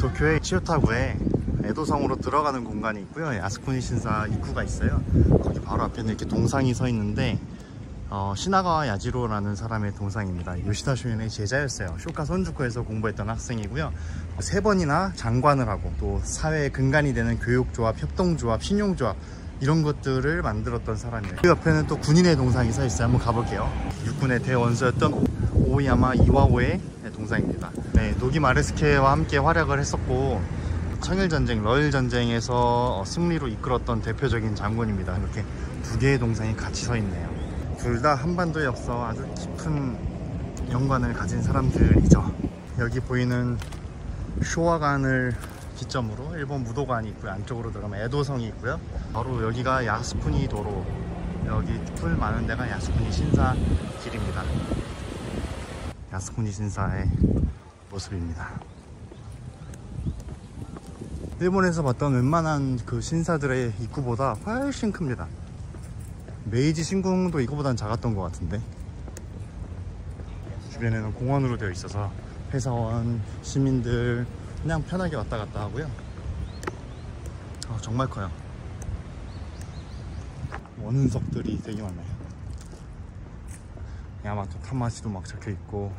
도쿄의 치요타구에 에도성으로 들어가는 공간이 있고요. 야스쿠니 신사 입구가 있어요. 거기 바로 앞에는 이렇게 동상이 서 있는데 시나가와 야지로라는 사람의 동상입니다. 요시다 쇼엔의 제자였어요. 쇼카 선주쿠에서 공부했던 학생이고요. 3번이나 장관을 하고 또 사회의 근간이 되는 교육조합, 협동조합, 신용조합 이런 것들을 만들었던 사람이에요. 그 옆에는 또 군인의 동상이 서 있어요. 한번 가볼게요. 육군의 대원수였던 오야마 이와오의 동상입니다. 네, 노기 마르스케와 함께 활약을 했었고 청일전쟁, 러일전쟁에서 승리로 이끌었던 대표적인 장군입니다. 이렇게 2개의 동상이 같이 서 있네요. 둘 다 한반도의 역사와 아주 깊은 연관을 가진 사람들이죠. 여기 보이는 쇼와관을 기점으로 일본 무도관이 있고요. 안쪽으로 들어가면 에도성이 있고요. 바로 여기가 야스쿠니 도로, 여기 풀 많은 데가 야스쿠니 신사 길입니다. 야스쿠니 신사의 모습입니다. 일본에서 봤던 웬만한 그 신사들의 입구보다 훨씬 큽니다. 메이지 신궁도 이거보단 작았던 것 같은데. 주변에는 공원으로 되어 있어서 회사원, 시민들 그냥 편하게 왔다 갔다 하고요. 정말 커요. 원은석들이 되게 많아요. 야마토 타마시도 막 적혀 있고.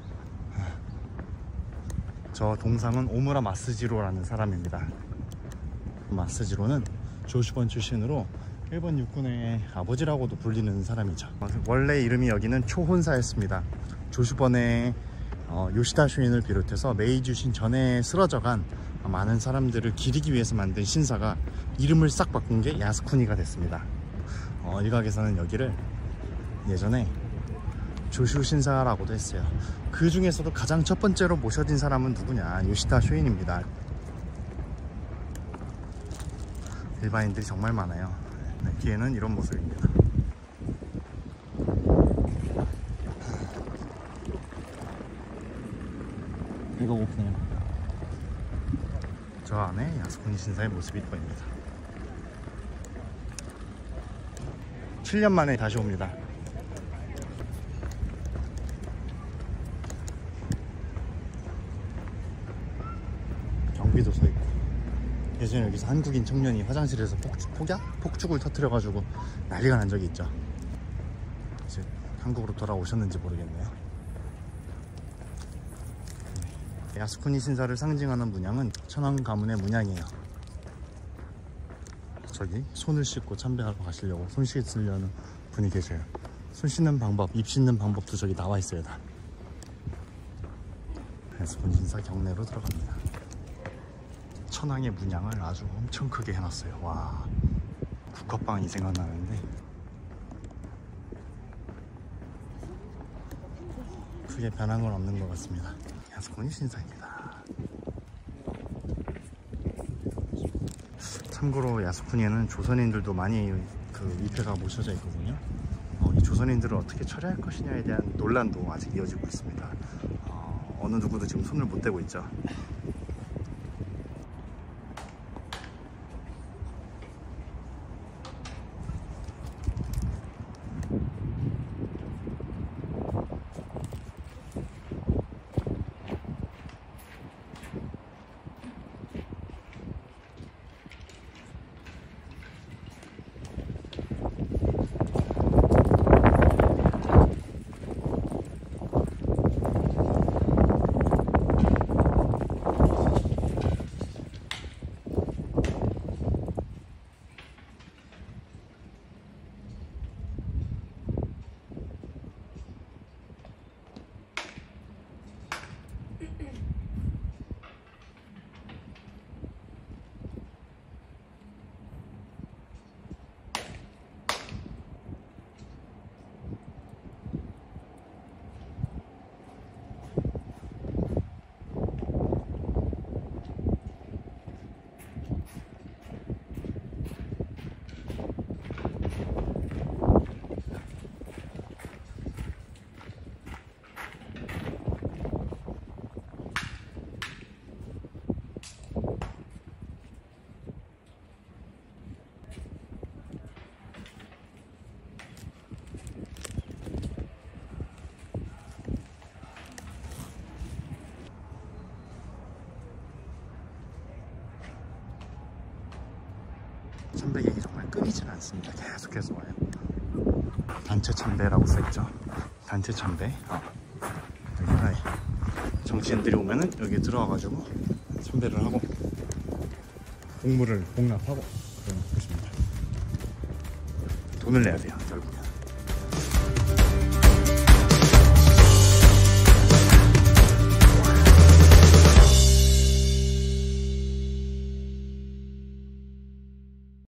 저 동상은 오무라 마스지로라는 사람입니다. 마스지로는 조슈번 출신으로 일본 육군의 아버지라고도 불리는 사람이죠. 원래 이름이 여기는 초혼사였습니다. 조슈번의 요시다 쇼인을 비롯해서 메이지 전에 쓰러져간 많은 사람들을 기리기 위해서 만든 신사가 이름을 싹 바꾼 게 야스쿠니가 됐습니다. 일각에서는 여기를 예전에 조슈 신사라고도 했어요. 그 중에서도 가장 첫 번째로 모셔진 사람은 누구냐? 요시다 쇼인입니다. 일반인들이 정말 많아요. 네, 뒤에는 이런 모습입니다. 배가 고프네요. 저 안에 야스쿠니 신사의 모습이 보입니다. 7년 만에 다시 옵니다. 경비도 서 있고. 예전에 여기서 한국인 청년이 화장실에서 폭죽을 터뜨려가지고 난리가 난 적이 있죠. 이제 한국으로 돌아오셨는지 모르겠네요. 야스쿠니 신사를 상징하는 문양은 천황 가문의 문양이에요. 저기 손을 씻고 참배하러 가시려고 손 씻으려는 분이 계셔요. 손 씻는 방법, 입 씻는 방법도 저기 나와 있어요. 다. 야스쿠니 신사 경내로 들어갑니다. 천황의 문양을 아주 엄청 크게 해놨어요. 와, 국화빵이 생각나는데 크게 변한 건 없는 것 같습니다. 야스쿠니 신사입니다. 참고로 야스쿠니에는 조선인들도 많이 위패가 모셔져 있거든요. 이 조선인들을 어떻게 처리할 것이냐에 대한 논란도 아직 이어지고 있습니다. 어느 누구도 지금 손을 못 대고 있죠. 참배객이 정말 끊이질 않습니다. 계속해서 와요. 단체 참배라고 써있죠. 단체 참배. 여기가 정치인들이 오면은 여기 들어와가지고 참배를 하고 곡물을 공납하고 그런 곳입니다. 돈을 내야 돼요, 결국.